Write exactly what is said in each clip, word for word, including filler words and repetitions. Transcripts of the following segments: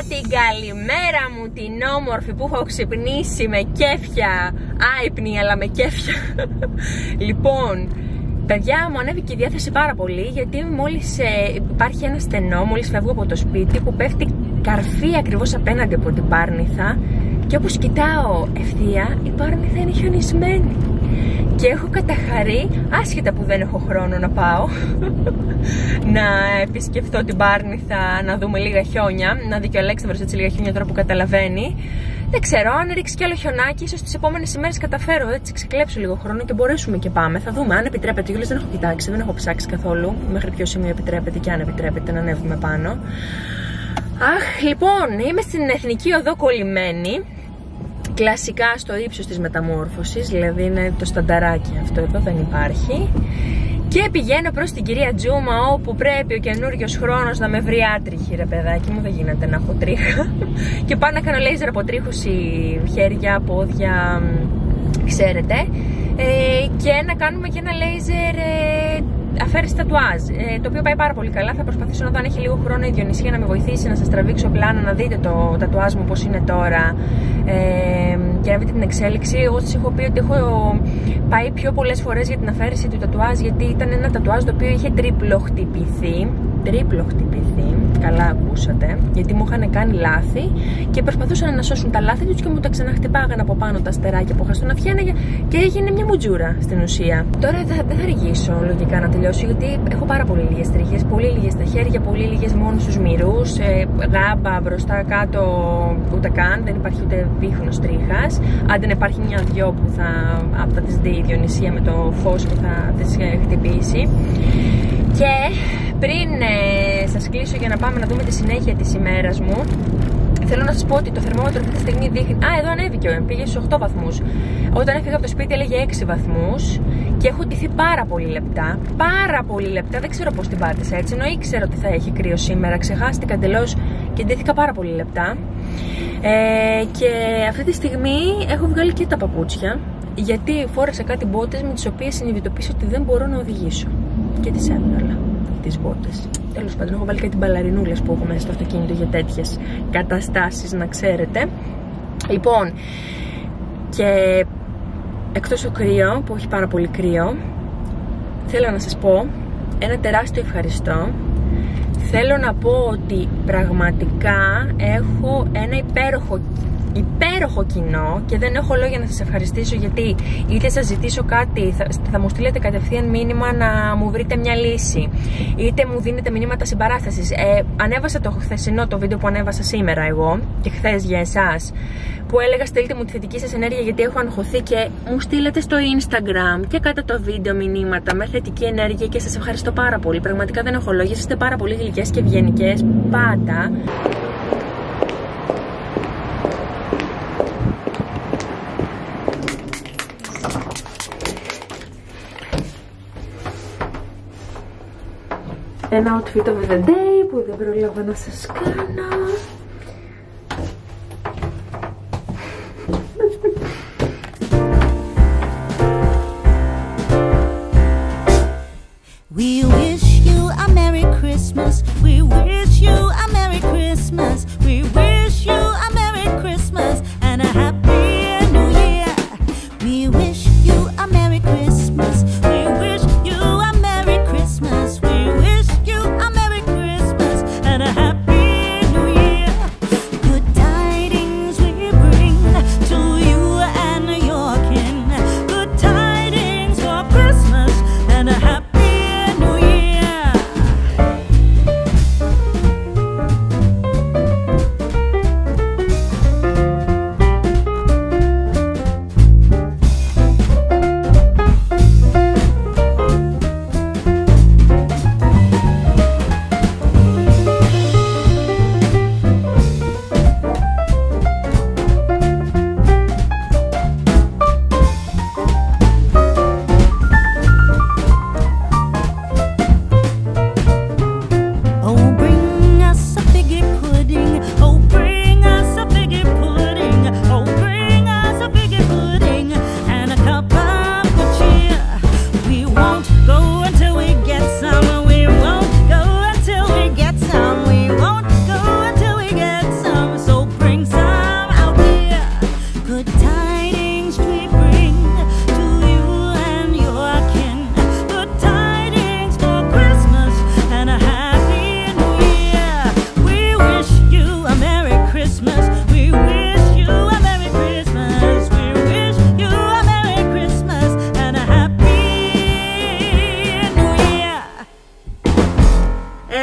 την καλημέρα μου, την όμορφη που έχω ξυπνήσει με κέφια, άϊπνη αλλά με κέφια. Λοιπόν, παιδιά, μου ανέβηκε η διάθεση πάρα πολύ, γιατί μόλις ε, υπάρχει ένα στενό, μόλις φεύγω από το σπίτι, που πέφτει καρφί ακριβώς απέναντι από την Πάρνηθα, και όπως κοιτάω ευθεία, η Πάρνηθα είναι χιονισμένη. Και έχω καταχαρεί, άσχετα που δεν έχω χρόνο να πάω, να επισκεφθώ την Πάρνηθα, να δούμε λίγα χιόνια, να δει και ο Αλέξανδρος έτσι λίγα χιόνια τώρα που καταλαβαίνει. Δεν ξέρω, αν ρίξει κι άλλο χιονάκι, ίσως τις επόμενες ημέρες καταφέρω, έτσι ξεκλέψω λίγο χρόνο και μπορέσουμε και πάμε. Θα δούμε αν επιτρέπεται. Γιούλες, δεν έχω κοιτάξει, δεν έχω ψάξει καθόλου μέχρι ποιο σημείο επιτρέπεται και αν επιτρέπεται να ανέβουμε πάνω. Αχ, λοιπόν, είμαι στην Εθνική Οδό κολλημένη. Κλασικά στο ύψος της μεταμόρφωσης, δηλαδή είναι το στανταράκι αυτό εδώ, δεν υπάρχει. Και πηγαίνω προς την κυρία Τζούμα, όπου πρέπει ο καινούριος χρόνος να με βρει άτριχη, ρε παιδάκι μου, δεν γίνεται να έχω τρίχα. Και πάω να κάνω λέιζερ αποτρίχωση χέρια, πόδια, ξέρετε. Ε, και να κάνουμε και ένα λέιζερ ε, αφαίρεση τατουάζ, ε, το οποίο πάει πάρα πολύ καλά. Θα προσπαθήσω να δω αν έχει λίγο χρόνο η Διονυσία να με βοηθήσει, να σας τραβήξω πλάνα, να δείτε το τατουάζ μου πώς είναι τώρα, ε, και να δείτε την εξέλιξη. Εγώ σας έχω πει ότι έχω πάει πιο πολλές φορές για την αφαίρεση του τατουάζ, γιατί ήταν ένα τατουάζ το οποίο είχε τρίπλο χτυπηθεί. Τρίπλο χτυπηθεί, καλά ακούσατε, γιατί μου είχαν κάνει λάθη και προσπαθούσαν να σώσουν τα λάθη τους και μου τα ξαναχτυπάγαν από πάνω τα αστεράκια που είχα στον αυγένα και έγινε μια μουτζούρα στην ουσία. Τώρα δεν θα, θα αργήσω λογικά να τελειώσω, γιατί έχω πάρα πολύ λίγες τρίχες, πολύ λίγες στα χέρια, πολύ λίγες μόνο στους μυρούς, ε, γάμπα μπροστά κάτω ούτε καν, δεν υπάρχει ούτε δείχνος τρίχας. Αν δεν υπάρχει μια-δυο που θα, θα τις δει η Διονυσία με το φως που θα τις χτυπήσει. Και πριν ε, σας κλείσω για να πάμε να δούμε τη συνέχεια της ημέρας μου, θέλω να σας πω ότι το θερμόμετρο αυτή τη στιγμή δείχνει... Α, εδώ ανέβηκε, πήγε στους οκτώ βαθμούς. Όταν έφυγα από το σπίτι έλεγε έξι βαθμούς και έχω ντυθεί πάρα πολύ λεπτά. Πάρα πολύ λεπτά, δεν ξέρω πώς την πάτησα έτσι, ενώ ήξερα ότι θα έχει κρύο σήμερα. Ξεχάστηκα εντελώς και ντύθηκα πάρα πολύ λεπτά. Ε, και αυτή τη στιγμή έχω βγάλει και τα παπούτσια, γιατί φόρεσα κάτι μπότες με τις οποίες συνειδητοποίησα ότι δεν μπορώ να οδηγήσω. Και τις έβγαλα, τις μπότες. Τέλος πάντων, έχω βάλει και την μπαλαρινούλες που έχω μέσα στο αυτοκίνητο για τέτοιες καταστάσεις, να ξέρετε. Λοιπόν, και εκτός το κρύο, που έχει πάρα πολύ κρύο, θέλω να σας πω ένα τεράστιο ευχαριστώ. Θέλω να πω ότι πραγματικά έχω ένα υπέροχο υπέροχο κοινό και δεν έχω λόγια να σας ευχαριστήσω, γιατί είτε σας ζητήσω κάτι θα, θα μου στείλετε κατευθείαν μήνυμα να μου βρείτε μια λύση, είτε μου δίνετε μηνύματα συμπαράστασης. ε, Ανέβασα το χθεσινό το βίντεο που ανέβασα σήμερα εγώ και χθες για εσάς, που έλεγα στείλτε μου τη θετική σας ενέργεια γιατί έχω αγχωθεί, και μου στείλετε στο Instagram και κάτω το βίντεο μηνύματα με θετική ενέργεια και σας ευχαριστώ πάρα πολύ. Πραγματικά δεν έχω λόγια, είστε πάρα πολύ γλυκές και ευγενικές πάντα. Ένα outfit of the day που δεν πρόλαβα να σας κάνω. We wish you a Merry Christmas. We wish you a Merry Christmas. We wish you a Merry Christmas and a Happy New Year. We wish you a Merry Christmas. We wish you a Merry Christmas. We wish you a Merry Christmas and a Happy New Year. Good tidings we bring to you and your kin. Good tidings for Christmas and a Happy New Year.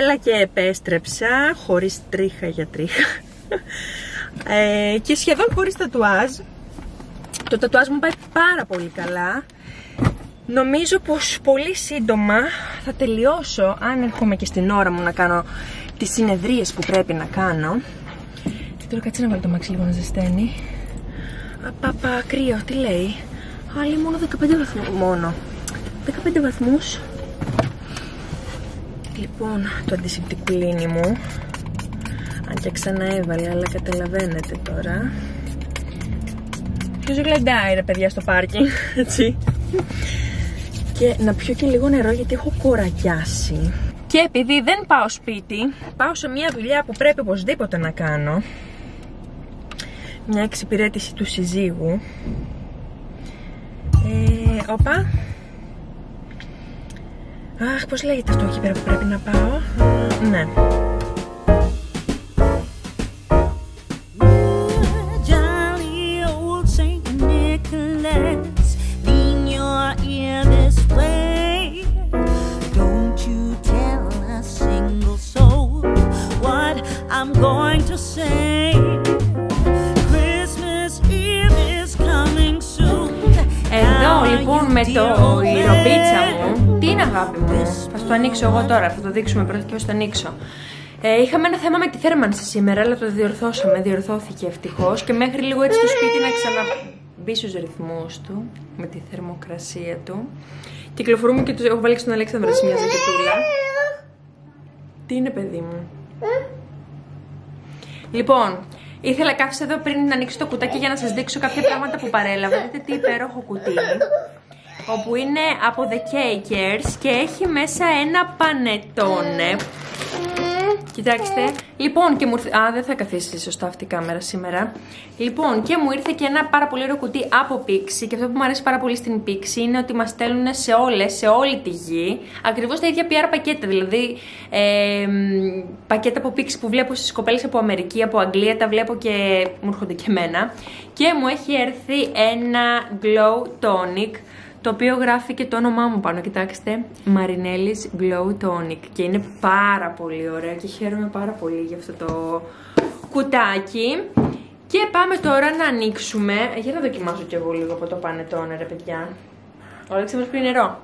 έβαλα και επέστρεψα χωρίς τρίχα για τρίχα ε, και σχεδόν χωρίς τατουάζ. Το τατουάζ μου πάει πάρα πολύ καλά. Νομίζω πως πολύ σύντομα θα τελειώσω, αν έρχομαι και στην ώρα μου να κάνω τις συνεδρίες που πρέπει να κάνω. Και τώρα κάτσε να βάλω το μάξι λίγο να ζεσταίνει. Απαπα, κρύο, τι λέει? Άλλη μόνο δεκαπέντε βαθμούς μόνο. δεκαπέντε βαθμούς. Λοιπόν, το αντισηπτικουλίνι μου. Αν και ξανά έβαλε, αλλά καταλαβαίνετε τώρα. Ποιος γλεντάει ρε παιδιά στο πάρκινγκ, έτσι. Και να πιω και λίγο νερό γιατί έχω κορακιάσει. Και επειδή δεν πάω σπίτι, πάω σε μια δουλειά που πρέπει οπωσδήποτε να κάνω. Μια εξυπηρέτηση του συζύγου. Ε, όπα. Αχ, πώς λέγεται αυτό εκεί πέρα που πρέπει να πάω? Ναι. I'm going to say Christmas Eve is coming soon. Εδώ λοιπόν με το ηρωπίτσα μου. Τι είναι αγάπη μου? Θα το ανοίξω εγώ τώρα, θα το δείξουμε πρώτα και πώς το ανοίξω. ε, Είχαμε ένα θέμα με τη θέρμανση σήμερα, αλλά το διορθώσαμε, διορθώθηκε ευτυχώς. Και μέχρι λίγο έτσι το σπίτι να ξαναμπεί στους ρυθμούς του, με τη θερμοκρασία του. Κυκλοφορούμε και τους έχω βάλει στον Αλέξανδρο σε μια ζακετούλα. Τι είναι παιδί μου? Λοιπόν, ήθελα κάθισα εδώ πριν να ανοίξω το κουτάκι για να σας δείξω κάποια πράγματα που παρέλαβα. Δείτε τι υπέροχο κουτί, όπου είναι από The Cakers και έχει μέσα ένα πανετόνε. Κοιτάξτε. Λοιπόν, και μου ήρθε... Α, δεν θα καθίσει σωστά αυτή η κάμερα σήμερα. Λοιπόν, και μου ήρθε και ένα πάρα πολύ ωραίο κουτί από Pixi. Και αυτό που μου αρέσει πάρα πολύ στην Pixi είναι ότι μας στέλνουν σε όλες, σε όλη τη γη, ακριβώς τα ίδια πι αρ πακέτα. Δηλαδή, ε, πακέτα από Pixi που βλέπω στις κοπέλες από Αμερική, από Αγγλία, τα βλέπω και μου έρχονται και εμένα. Και μου έχει έρθει ένα Glow Tonic, το οποίο γράφει και το όνομά μου πάνω, κοιτάξτε, Marinelli's Glow Tonic. Και είναι πάρα πολύ ωραίο και χαίρομαι πάρα πολύ για αυτό το κουτάκι. Και πάμε τώρα να ανοίξουμε. Για να δοκιμάσω κι εγώ λίγο από το πανετόνε, ρε παιδιά. Ο Αλέξανδρος πίνει νερό.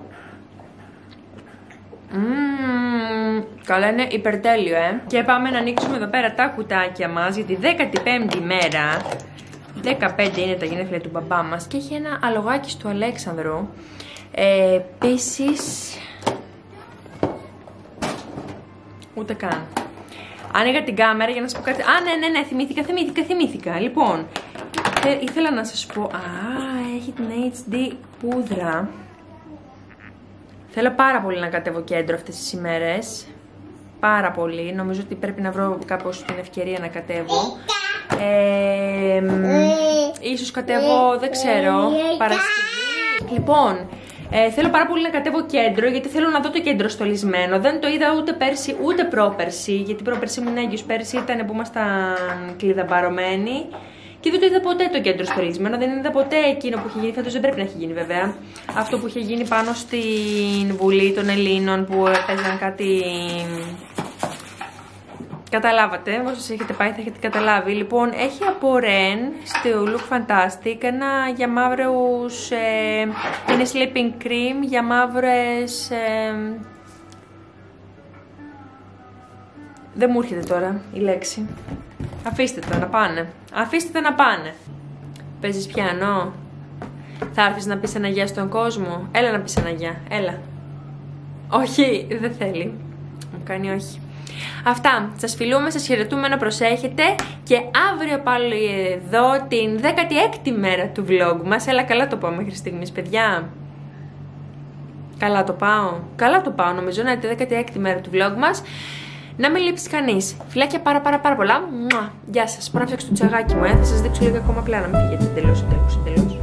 Μμμ, καλά, είναι υπερτέλειο, ε. Και πάμε να ανοίξουμε εδώ πέρα τα κουτάκια μας για τη δέκατη πέμπτη μέρα. δεκαπέντε είναι τα γενέθλια του μπαμπά μας και έχει ένα αλογάκι του Αλέξανδρου. Ε, επίσης, ούτε καν. Άνοιγα την κάμερα για να σας πω κάτι. Α, ναι, ναι, ναι, θυμήθηκα, θυμήθηκα, θυμήθηκα. Λοιπόν, θε, ήθελα να σας πω. Α, έχει την έιτς ντι πούδρα. Θέλω πάρα πολύ να κατέβω κέντρο αυτές τις ημέρες. Πάρα πολύ. Νομίζω ότι πρέπει να βρω κάπως την ευκαιρία να κατέβω. Ε, ίσως κατέβω, δεν ξέρω, Παρασκευή. Λοιπόν, ε, θέλω πάρα πολύ να κατέβω κέντρο, γιατί θέλω να δω το κέντρο στολισμένο. Δεν το είδα ούτε πέρσι ούτε πρόπερσι, γιατί πρόπερσι ήμουν έγκυος, πέρσι ήταν που ήμασταν κλειδαμπαρωμένοι. Και δεν το είδα ποτέ το κέντρο στολισμένο, δεν είδα ποτέ εκείνο που είχε γίνει, φέτος δεν πρέπει να έχει γίνει βέβαια. Αυτό που είχε γίνει πάνω στην Βουλή των Ελλήνων που έπαιζαν κάτι... Καταλάβατε, όσοι έχετε πάει θα έχετε καταλάβει. Λοιπόν, έχει από Ren στο Look Fantastic ένα για μαύρους, ε, είναι sleeping cream για μαύρες, ε, δεν μου έρχεται τώρα η λέξη. Αφήστε τα να πάνε, αφήστε τα να πάνε. Παίζεις πιάνο? Θα έρθεις να πεις ένα γεια στον κόσμο? Έλα να πεις ένα γεια, έλα. Όχι, δεν θέλει, μου κάνει όχι. Αυτά, σας φιλούμε, σας χαιρετούμε, να προσέχετε και αύριο πάλι εδώ την δέκατη έκτη μέρα του vlog μας. Έλα, καλά το πάω μέχρι στιγμής, παιδιά. Καλά το πάω, καλά το πάω νομίζω, να είναι τη δέκατη έκτη μέρα του vlog μας. Να μην λείψει κανείς. Φιλάκια πάρα πάρα πάρα πολλά. Μουα. Γεια σας, πάω να φτιάξω το τσαγάκι μου, ε. Θα σας δείξω λίγο ακόμα απλά να μην φύγετε εντελώς, εντελώς, εντελώς.